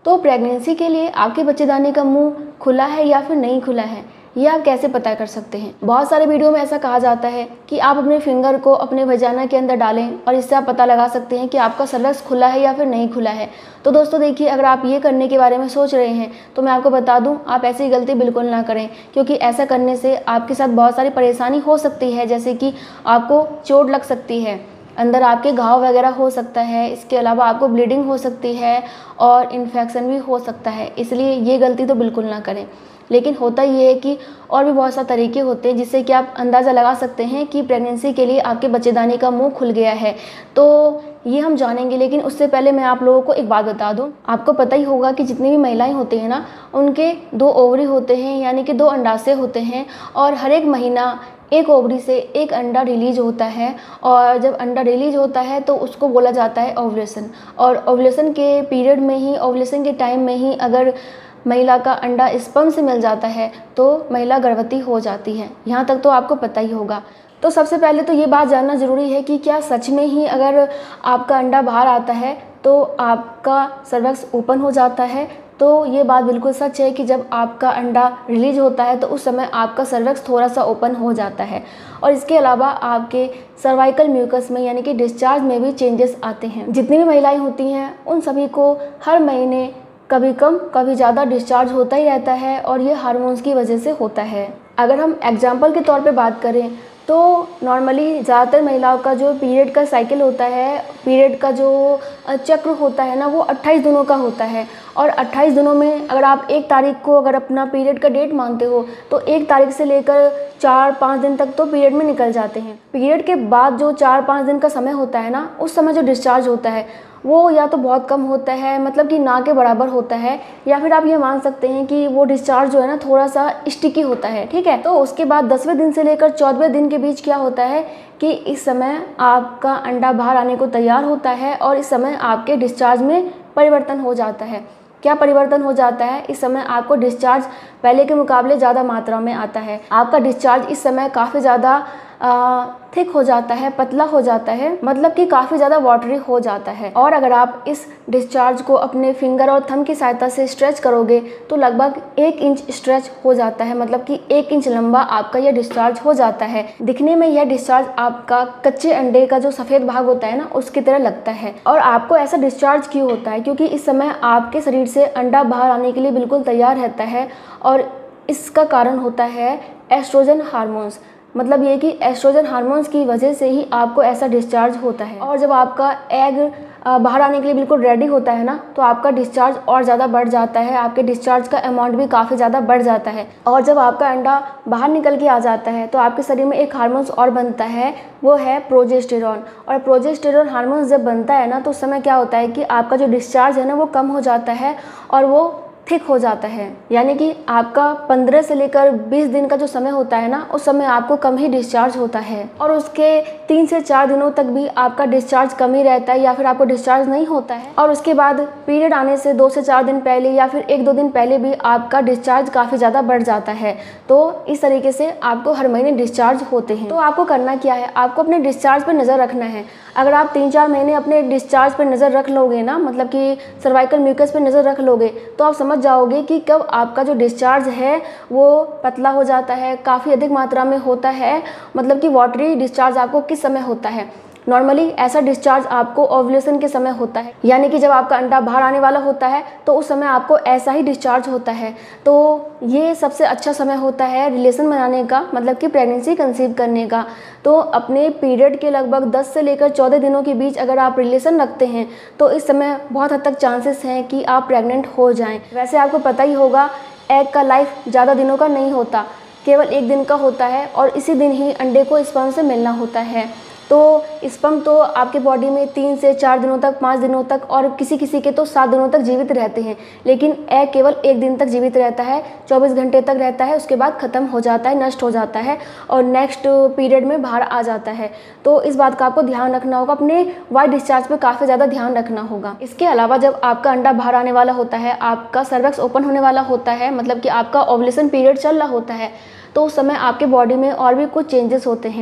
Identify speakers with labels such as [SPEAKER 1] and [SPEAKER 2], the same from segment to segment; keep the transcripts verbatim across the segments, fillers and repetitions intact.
[SPEAKER 1] तो प्रेगनेंसी के लिए आपके बच्चेदानी का मुंह खुला है या फिर नहीं खुला है, ये आप कैसे पता कर सकते हैं। बहुत सारे वीडियो में ऐसा कहा जाता है कि आप अपने फिंगर को अपने वजाना के अंदर डालें और इससे आप पता लगा सकते हैं कि आपका सर्वक्स खुला है या फिर नहीं खुला है। तो दोस्तों देखिए, अगर आप ये करने के बारे में सोच रहे हैं तो मैं आपको बता दूं, आप ऐसी गलती बिल्कुल ना करें, क्योंकि ऐसा करने से आपके साथ बहुत सारी परेशानी हो सकती है। जैसे कि आपको चोट लग सकती है, अंदर आपके घाव वगैरह हो सकता है, इसके अलावा आपको ब्लीडिंग हो सकती है और इन्फेक्शन भी हो सकता है। इसलिए ये गलती तो बिल्कुल ना करें। लेकिन होता ये है कि और भी बहुत सारे तरीके होते हैं जिससे कि आप अंदाज़ा लगा सकते हैं कि प्रेगनेंसी के लिए आपके बच्चेदानी का मुंह खुल गया है। तो ये हम जानेंगे, लेकिन उससे पहले मैं आप लोगों को एक बात बता दूं। आपको पता ही होगा कि जितनी भी महिलाएं होती हैं ना, उनके दो ओवरी होते हैं, यानी कि दो अंडाशय होते हैं, और हर एक महीना एक ओवरी से एक अंडा रिलीज होता है। और जब अंडा रिलीज होता है तो उसको बोला जाता है ओवुलेशन। और ओवुलेशन के पीरियड में ही, ओवुलेशन के टाइम में ही अगर महिला का अंडा स्पर्म से मिल जाता है तो महिला गर्भवती हो जाती है। यहाँ तक तो आपको पता ही होगा। तो सबसे पहले तो ये बात जानना ज़रूरी है कि क्या सच में ही अगर आपका अंडा बाहर आता है तो आपका सर्वक्स ओपन हो जाता है। तो ये बात बिल्कुल सच है कि जब आपका अंडा रिलीज होता है तो उस समय आपका सर्वक्स थोड़ा सा ओपन हो जाता है। और इसके अलावा आपके सर्वाइकल म्यूकस में, यानी कि डिस्चार्ज में भी चेंजेस आते हैं। जितनी भी महिलाएं होती हैं उन सभी को हर महीने कभी कम कभी ज़्यादा डिस्चार्ज होता ही रहता है, और ये हार्मोन्स की वजह से होता है। अगर हम एग्जाम्पल के तौर पे बात करें तो नॉर्मली ज़्यादातर महिलाओं का जो पीरियड का साइकिल होता है, पीरियड का जो चक्र होता है ना, वो अट्ठाईस दिनों का होता है। और अट्ठाईस दिनों में अगर आप एक तारीख को अगर अपना पीरियड का डेट मानते हो तो एक तारीख से लेकर चार पाँच दिन तक तो पीरियड में निकल जाते हैं। पीरियड के बाद जो चार पाँच दिन का समय होता है ना, उस समय जो डिस्चार्ज होता है वो या तो बहुत कम होता है, मतलब कि ना के बराबर होता है, या फिर आप ये मान सकते हैं कि वो डिस्चार्ज जो है ना थोड़ा सा स्टिकी होता है। ठीक है, तो उसके बाद दसवें दिन से लेकर चौदहवें दिन के बीच क्या होता है कि इस समय आपका अंडा बाहर आने को तैयार होता है और इस समय आपके डिस्चार्ज में परिवर्तन हो जाता है। क्या परिवर्तन हो जाता है? इस समय आपको डिस्चार्ज पहले के मुकाबले ज़्यादा मात्रा में आता है। आपका डिस्चार्ज इस समय काफ़ी ज़्यादा थिक हो जाता है, पतला हो जाता है, मतलब कि काफ़ी ज़्यादा वाटरी हो जाता है। और अगर आप इस डिस्चार्ज को अपने फिंगर और थंब की सहायता से स्ट्रेच करोगे तो लगभग एक इंच स्ट्रेच हो जाता है, मतलब कि एक इंच लंबा आपका यह डिस्चार्ज हो जाता है। दिखने में यह डिस्चार्ज आपका कच्चे अंडे का जो सफ़ेद भाग होता है ना, उसकी तरह लगता है। और आपको ऐसा डिस्चार्ज क्यों होता है? क्योंकि इस समय आपके शरीर से अंडा बाहर आने के लिए बिल्कुल तैयार रहता है, और इसका कारण होता है एस्ट्रोजन हार्मोन्स। मतलब ये कि एस्ट्रोजन हार्मोन्स की वजह से ही आपको ऐसा डिस्चार्ज होता है। और जब आपका एग बाहर आने के लिए बिल्कुल रेडी होता है ना, तो आपका डिस्चार्ज और ज़्यादा बढ़ जाता है, आपके डिस्चार्ज का अमाउंट भी काफ़ी ज़्यादा बढ़ जाता है। और जब आपका अंडा बाहर निकल के आ जाता है तो आपके शरीर में एक हार्मोन्स और बनता है, वो है प्रोजेस्टेरॉन। और प्रोजेस्टेरॉन हार्मोन्स जब बनता है ना, तो उस समय क्या होता है कि आपका जो डिस्चार्ज है ना वो कम हो जाता है और वो थिक हो जाता है। यानी कि आपका पंद्रह से लेकर बीस दिन का जो समय होता है ना, उस समय आपको कम ही डिस्चार्ज होता है, और उसके तीन से चार दिनों तक भी आपका डिस्चार्ज कम ही रहता है या फिर आपको डिस्चार्ज नहीं होता है। और उसके बाद पीरियड आने से दो से चार दिन पहले या फिर एक दो दिन पहले भी आपका डिस्चार्ज काफ़ी ज़्यादा बढ़ जाता है। तो इस तरीके से आपको हर महीने डिस्चार्ज होते हैं। तो आपको करना क्या है? आपको अपने डिस्चार्ज पर नज़र रखना है। अगर आप तीन चार महीने अपने डिस्चार्ज पर नज़र रख लोगे ना, मतलब कि सर्वाइकल म्यूकस पर नज़र रख लोगे, तो आप समझ जाओगे कि कब आपका जो डिस्चार्ज है वो पतला हो जाता है, काफ़ी अधिक मात्रा में होता है, मतलब कि वाटरी डिस्चार्ज आपको किस समय होता है। नॉर्मली ऐसा डिस्चार्ज आपको ओव्यूलेशन के समय होता है, यानी कि जब आपका अंडा बाहर आने वाला होता है तो उस समय आपको ऐसा ही डिस्चार्ज होता है। तो ये सबसे अच्छा समय होता है रिलेशन बनाने का, मतलब कि प्रेगनेंसी कंसीव करने का। तो अपने पीरियड के लगभग दस से लेकर चौदह दिनों के बीच अगर आप रिलेशन रखते हैं तो इस समय बहुत हद तक चांसेस हैं कि आप प्रेग्नेंट हो जाएं। वैसे आपको पता ही होगा, एग का लाइफ ज़्यादा दिनों का नहीं होता, केवल एक दिन का होता है, और इसी दिन ही अंडे को स्पर्म से मिलना होता है। तो स्पर्म तो आपके बॉडी में तीन से चार दिनों तक, पाँच दिनों तक, और किसी किसी के तो सात दिनों तक जीवित रहते हैं, लेकिन एग केवल एक दिन तक जीवित रहता है, चौबीस घंटे तक रहता है, उसके बाद ख़त्म हो जाता है, नष्ट हो जाता है और नेक्स्ट पीरियड में बाहर आ जाता है। तो इस बात का आपको ध्यान रखना होगा, अपने वाइट डिस्चार्ज पर काफ़ी ज़्यादा ध्यान रखना होगा। इसके अलावा जब आपका अंडा बाहर आने वाला होता है, आपका सर्वक्स ओपन होने वाला होता है, मतलब कि आपका ओव्यूलेशन पीरियड चल रहा होता है, तो उस समय आपके बॉडी में और भी कुछ चेंजेस होते हैं।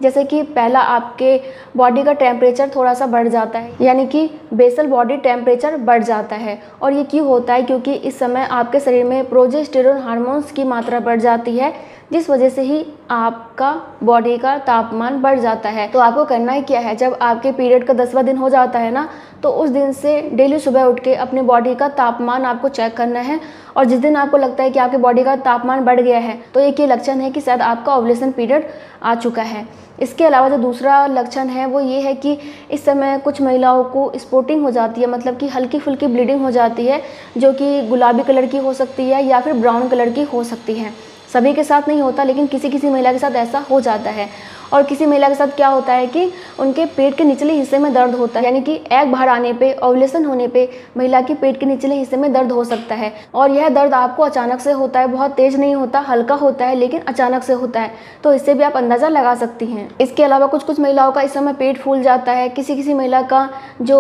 [SPEAKER 1] जैसे कि पहला आपके बॉडी का टेम्परेचर थोड़ा सा बढ़ जाता है, यानी कि बेसल बॉडी टेम्परेचर बढ़ जाता है। और ये क्यों होता है? क्योंकि इस समय आपके शरीर में प्रोजेस्टेरोन हार्मोन्स की मात्रा बढ़ जाती है, जिस वजह से ही आपका बॉडी का तापमान बढ़ जाता है। तो आपको करना ही क्या है, जब आपके पीरियड का दसवां दिन हो जाता है ना, तो उस दिन से डेली सुबह उठ के अपने बॉडी का तापमान आपको चेक करना है। और जिस दिन आपको लगता है कि आपके बॉडी का तापमान बढ़ गया है, तो एक ये लक्षण है कि शायद आपका ओव्यूलेशन पीरियड आ चुका है। इसके अलावा जो दूसरा लक्षण है वो ये है कि इस समय कुछ महिलाओं को स्पॉटिंग हो जाती है, मतलब कि हल्की फुल्की ब्लीडिंग हो जाती है, जो कि गुलाबी कलर की हो सकती है या फिर ब्राउन कलर की हो सकती है। सभी के साथ नहीं होता, लेकिन किसी किसी महिला के साथ ऐसा हो जाता है। और किसी महिला के साथ क्या होता है कि उनके पेट के निचले हिस्से में दर्द होता है, यानी कि एग बाहर आने पे, ओव्यूलेशन होने पे महिला के पेट के निचले हिस्से में दर्द हो सकता है। और यह दर्द आपको अचानक से होता है, बहुत तेज नहीं होता, हल्का होता है, लेकिन अचानक से होता है। तो इससे भी आप अंदाज़ा लगा सकती हैं। इसके अलावा कुछ कुछ महिलाओं का इस समय पेट फूल जाता है। किसी किसी महिला का जो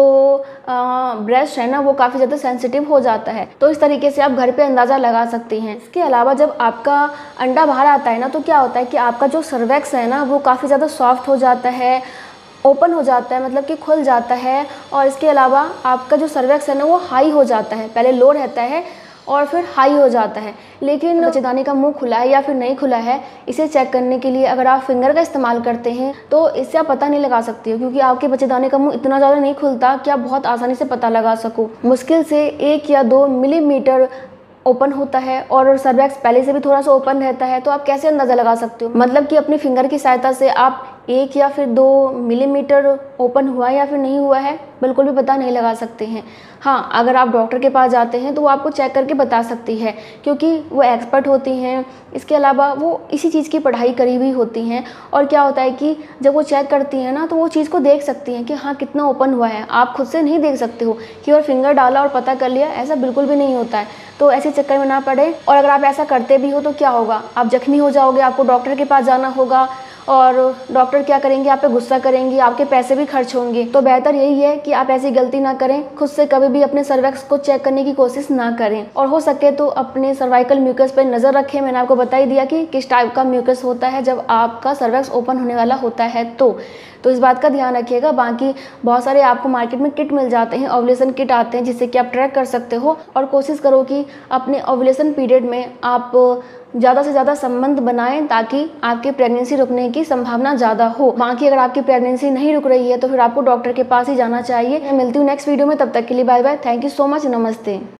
[SPEAKER 1] ब्रेस्ट है ना, वो काफ़ी ज़्यादा सेंसिटिव हो जाता है। तो इस तरीके से आप घर पे अंदाज़ा लगा सकती हैं। इसके अलावा जब आपका अंडा बाहर आता है ना, तो क्या होता है कि आपका जो सर्वेक्स है ना, वो काफ़ी ज़्यादा सॉफ्ट हो जाता है, ओपन हो जाता है, मतलब कि खुल जाता है। और इसके अलावा आपका जो सर्वेक्स है ना, वो हाई हो जाता है। पहले लो रहता है और फिर हाई हो जाता है। लेकिन बच्चेदानी का मुंह खुला है या फिर नहीं खुला है, इसे चेक करने के लिए अगर आप फिंगर का इस्तेमाल करते हैं तो इससे आप पता नहीं लगा सकती हो, क्योंकि आपके बच्चेदानी का मुंह इतना ज़्यादा नहीं खुलता कि आप बहुत आसानी से पता लगा सको। मुश्किल से एक या दो मिलीमीटर ओपन होता है और सर्वेक्स पहले से भी थोड़ा सा ओपन रहता है। तो आप कैसे अंदाज़ा लगा सकते हो? मतलब कि अपनी फिंगर की सहायता से आप एक या फिर दो मिलीमीटर ओपन हुआ या फिर नहीं हुआ है बिल्कुल भी पता नहीं लगा सकते हैं। हाँ, अगर आप डॉक्टर के पास जाते हैं तो वो आपको चेक करके बता सकती है, क्योंकि वो एक्सपर्ट होती हैं। इसके अलावा वो इसी चीज़ की पढ़ाई करी हुई होती हैं। और क्या होता है कि जब वो चेक करती हैं ना, तो वो चीज़ को देख सकती हैं कि हाँ कितना ओपन हुआ है। आप खुद से नहीं देख सकते हो कि और फिंगर डाला और पता कर लिया, ऐसा बिल्कुल भी नहीं होता है। तो ऐसे चक्कर में ना पड़े। और अगर आप ऐसा करते भी हो तो क्या होगा, आप जख्मी हो जाओगे, आपको डॉक्टर के पास जाना होगा और डॉक्टर क्या करेंगे, आप पे गुस्सा करेंगे, आपके पैसे भी खर्च होंगे। तो बेहतर यही है कि आप ऐसी गलती ना करें, खुद से कभी भी अपने सर्वेक्स को चेक करने की कोशिश ना करें। और हो सके तो अपने सर्वाइकल म्यूकस पर नज़र रखें। मैंने आपको बता ही दिया कि किस टाइप का म्यूकस होता है जब आपका सर्वेक्स ओपन होने वाला होता है। तो तो इस बात का ध्यान रखिएगा। बाकी बहुत सारे आपको मार्केट में किट मिल जाते हैं, ओव्यूलेशन किट आते हैं, जिससे कि आप ट्रैक कर सकते हो। और कोशिश करो कि अपने ओव्यूलेशन पीरियड में आप ज़्यादा से ज़्यादा संबंध बनाएं, ताकि आपकी प्रेगनेंसी रुकने की संभावना ज़्यादा हो। बाकी अगर आपकी प्रेगनेंसी नहीं रुक रही है तो फिर आपको डॉक्टर के पास ही जाना चाहिए। मैं मिलती हूँ नेक्स्ट वीडियो में, तब तक के लिए bye bye. Thank you so much, नमस्ते।